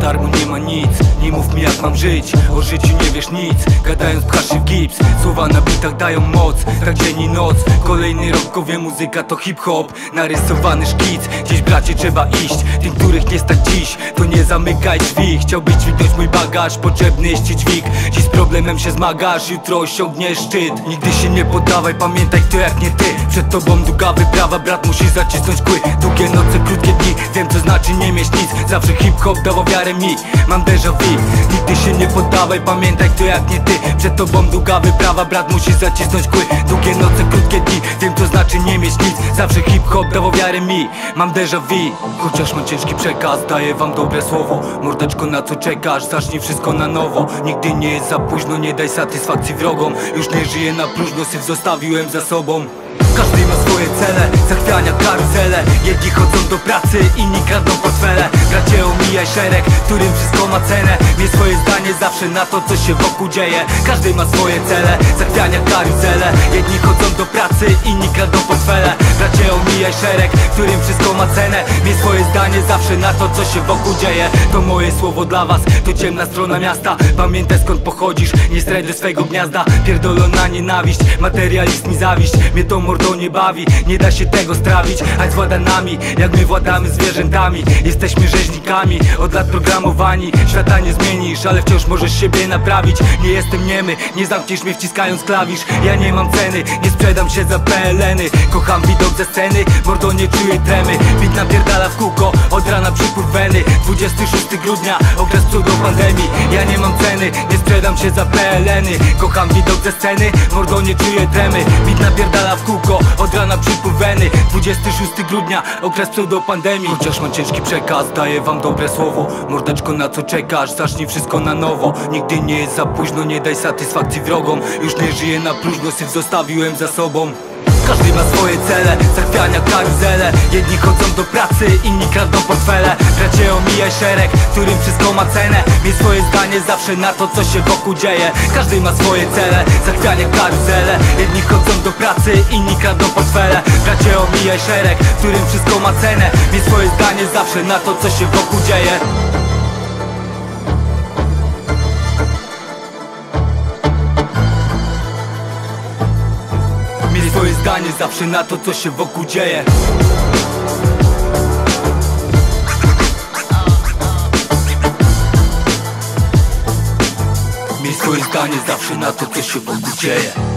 darmo nie ma nic. Nie mów mi jak mam żyć, o życiu nie wiesz nic. Gadając pchasz się w gips, słowa na bitach dają moc. Tak dzień i noc, kolejny rok, muzyka to hip-hop. Narysowany szkic, dziś bracie trzeba iść. Tym, których nie stać dziś, to nie zamykaj drzwi. Chciałbyś dźwignąć mój bagaż, potrzebny jest ci dźwig. Dziś z problemem się zmagasz, jutro osiągniesz szczyt. Nigdy się nie poddawaj, pamiętaj kto jak nie ty. Przed tobą długa wyprawa, brat musi zacisnąć kły. Długie noce, krótkie dni, wiem co znaczy nie mieć nic. Zawsze hip-hop dawał wiarę mi, mam déjà vu. Nigdy się nie poddawaj, pamiętaj kto jak nie ty. Przed tobą długa wyprawa, brat musi zacisnąć kły. Długie noce, krótkie dni, wiem co znaczy nie mieć nic. Zawsze hip-hop dawał wiarę mi, mam déjà vu. Chociaż mam ciężki przekaz, daję wam dobre słowo. Mordeczko, na co czekasz? Zacznij wszystko na nowo. Nigdy nie jest za późno, nie daj satysfakcji wrogom. Już nie żyję na próżno, syf zostawiłem za sobą. Każdy ma swoje cele, zachwiania karuzele. Jedni chodzą do pracy, inni kradną portfele. Bracie, omijaj szereg, którym wszystko ma cenę. Miej swoje zdanie zawsze na to, co się wokół dzieje. Każdy ma swoje cele, zachwiania karuzele. Jedni chodzą do pracy, inni kradną portfele. Bracie, omijaj szereg, którym wszystko ma cenę. Miej swoje zdanie zawsze na to, co się wokół dzieje. To moje słowo dla was, to ciemna strona miasta. Pamiętaj skąd pochodzisz, nie zdradzę swego gniazda. Pierdolona nienawiść, materializm i zawiść. Mnie to mordo nie bawi, nie da się tego strawić. Hajs włada nami, jak my władamy zwierzętami. Jesteśmy rzeźnikami, od lat programowani. Świata nie zmienisz, ale wciąż możesz siebie naprawić. Nie jestem niemy, nie zamkniesz mnie wciskając klawisz. Ja nie mam ceny, nie sprzedam się za PLN-y. Kocham widok ze sceny, mordo nie czuję tremy. Bit napierdala w kółko, od rana przypływ weny. 26 grudnia, okres pseudo-pandemii. Ja nie mam ceny, nie sprzedam się za PLN-y. Kocham widok ze sceny, mordo nie czuję tremy. Bit napierdala w kółko, od rana przypływ weny. 26 grudnia, okres pseudo-pandemii. Chociaż mam ciężki przekaz, daję wam dobre słowo. Mordeczko, na co czekasz? Zacznij wszystko na nowo. Nigdy nie jest za późno, nie daj satysfakcji wrogom. Już nie żyję na próżno, syf zostawiłem za sobą. Każdy ma swoje cele, zachwiania karuzele. Jedni chodzą do pracy, inni kradną portfele. Bracie, omijaj szereg, którym wszystko ma cenę. Miej swoje zdanie zawsze na to, co się wokół dzieje. Każdy ma swoje cele, zachwiania karuzele. Jedni chodzą do pracy, inni kradną portfele. Bracie, omijaj szereg, którym wszystko ma cenę. Miej swoje zdanie zawsze na to, co się wokół dzieje. Miej swoje zdanie zawsze na to, co się wokół dzieje. Miej swoje zdanie zawsze na to, co się wokół dzieje.